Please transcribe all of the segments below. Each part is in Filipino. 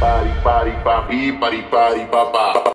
Pari papi, pari pari papa.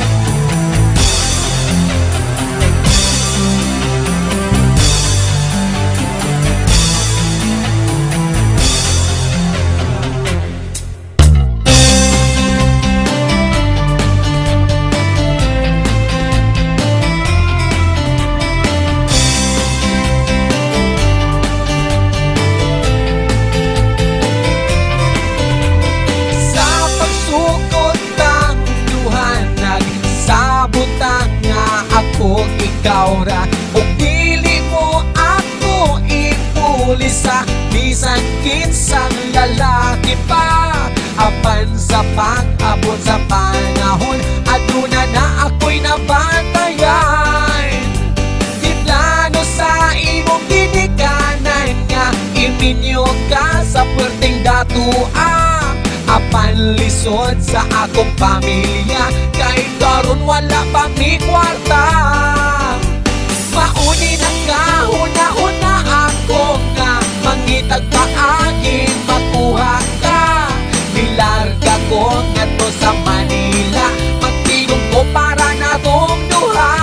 Ikaw ra o dili mo ako ipulisa, bisan kinsang lalaki pa. Apan sa pag-abot sa panahon, aduna na ako'y nabantayan. Di plano sa imong ginikanan nga iminyo ka sa puwerteng datua. Apan lisod sa akong pamilya, kay karon wala pa mi kwarta. Mauni na kahuna-huna ako nga mangitag paaging makuha ka. Nilarga ko nga to sa Manila, magtigong ko para na tong duha.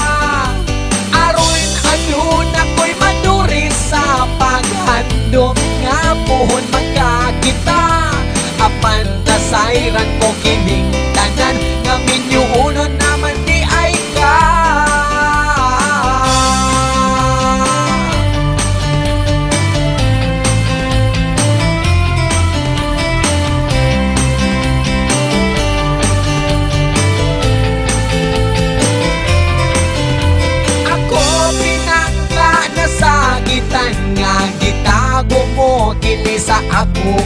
Aron adun ako'y maduri sa paghandom nga puhon magkakita. Apan nasayran ko kining tanan nga minyuunon naman di ay ka. Ako pinangga na sa gitan nga gitago mo kini sa ako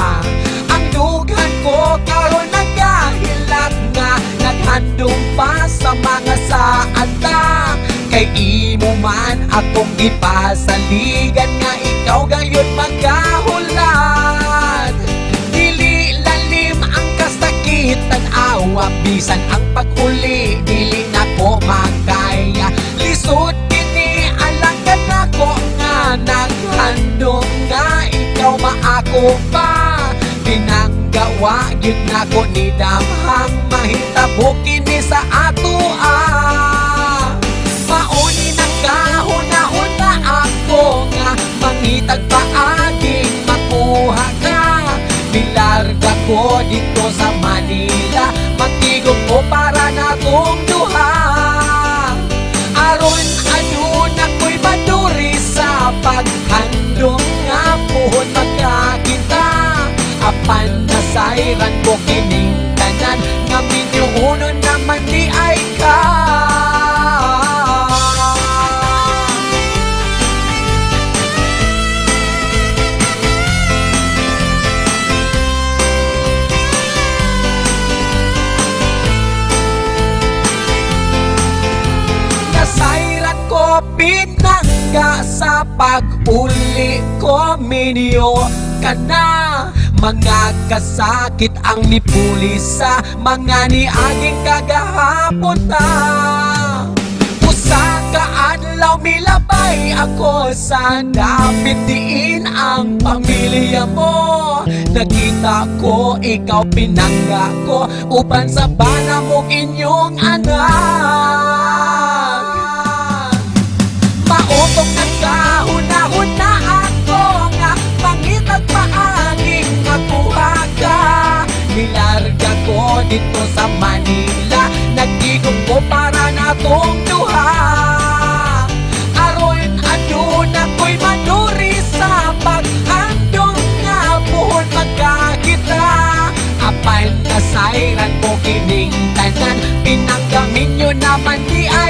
ko karon nagahilak nga naghandong pa sa mga saata. Kay imo man akong ipasaligan nga ikaw gayon magahulat. Dili lalim ang kasakitan awa, bisan ang pag-uli dili na ko makaya. Lisod kini alanggan ako nga naghandong nga ikaw maako pa. Pinanggawa yun na ko ni damhang mahitabo kini sa atua. Mauni na kahuna-huna ako nga mangitag paaging makuha ka. Nilarga ko dito sa Manila, magtigom ko para na tong duha. Aron adun ako'y maduri sa paghandong nga puhon magkakita. Apan nasayran ko kining tanan nga minyuunon naman di ay ka. Nasayran ko pinangga sa pag-uli ko minyo ka na. Mga kasakit ang nipulisa, mga niaging kagahapon ta. Usa ka adlaw milabay ako sa dapit diin ang pamilya mo. Nakita ko ikaw pinangga ko uban sa bana mo inyong anak. Mautong nagkahuna-huna ako nga pangitag paaging makuha ka. Nilarga ko dito sa Manila, nagtigom ko para na tong duha. Aron adun ako'y manuri sa paghandong nga buhon magkakita. Apan nasayran ko kining tanan, pinanggamin nyo naman di